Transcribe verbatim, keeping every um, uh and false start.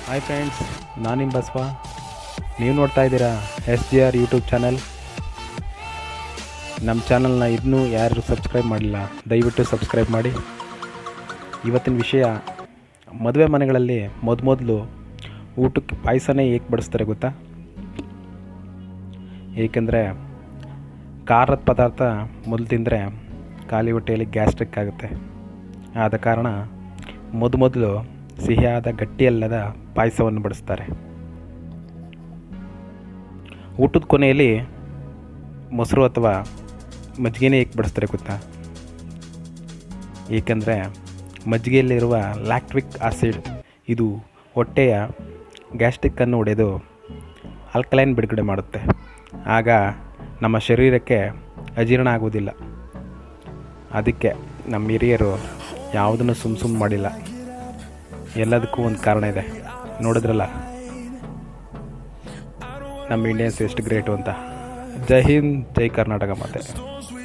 Hi friends, ನಾನು ನಿಮ್ಮ ಬಸವ. ನೀವು ನೋಡ್ತಾ ಇದ್ದೀರಾ S G R YouTube channel. ನಮ್ಮ ಚಾನಲ್ನ ಇನ್ನೂ ಯಾರು ಸಬ್ಸ್ಕ್ರೈಬ್ ಮಾಡಿಲ್ಲ, ದಯವಿಟ್ಟು ಸಬ್ಸ್ಕ್ರೈಬ್ ಮಾಡಿ. ಇವತ್ತಿನ ವಿಷಯ, ಮದುವೆ ಮನೆಗಳಲ್ಲಿ ಮೊದ ಮೊದಲು ಊಟಕ್ಕೆ ಪಾಯಸನೇ ಏಕೆ ಬಡಿಸ್ತಾರೆ ಗೊತ್ತಾ? ಏಕೆಂದರೆ ಖಾರದ ಪದಾರ್ಥ ಮೊದಲು ತಿಂದರೆ ಖಾಲಿ ಹೊಟ್ಟೆಯಲ್ಲಿ ಗ್ಯಾಸ್ಟ್ರಿಕ್ ಆಗುತ್ತೆ. ಆದ ಕಾರಣ ಮೊದ ಮೊದಲು ಸಿಹಿಯಾದ ಗಟ್ಟಿಯಲ್ಲದ ಪಾಯಸವನ್ನು ಬಡಿಸ್ತಾರೆ. ಊಟದ ಕೊನೆಯಲ್ಲಿ ಮೊಸರು ಅಥವಾ ಮಜ್ಜಿಗೆನೇ ಏಕೆ ಬಡಿಸ್ತಾರೆ ಗೊತ್ತಾ? ಏಕೆಂದರೆ ಮಜ್ಜಿಗೆಯಲ್ಲಿರುವ ಲ್ಯಾಕ್ಟಿಕ್ ಆಸಿಡ್ ಇದು ಹೊಟ್ಟೆಯ ಗ್ಯಾಸ್ಟ್ರಿಕ್ಕನ್ನು ಒಡೆದು ಆಲ್ಕಲೈನ್ ಬಿಡುಗಡೆ ಮಾಡುತ್ತೆ. ಆಗ ನಮ್ಮ ಶರೀರಕ್ಕೆ ಅಜೀರ್ಣ ಆಗುವುದಿಲ್ಲ. ಅದಕ್ಕೆ ನಮ್ಮ ಹಿರಿಯರು ಯಾವುದನ್ನು ಸುಮ್ಮ ಸುಮ್ಮ ಮಾಡಿಲ್ಲ, ಎಲ್ಲದಕ್ಕೂ ಒಂದು ಕಾರಣ ಇದೆ. ನೋಡಿದ್ರಲ್ಲ ನಮ್ಮ ಇಂಡಿಯನ್ಸ್ ಎಷ್ಟು ಗ್ರೇಟು ಅಂತ. ಜೈ ಹಿಂದ್, ಜೈ ಕರ್ನಾಟಕ ಮಾತೆ.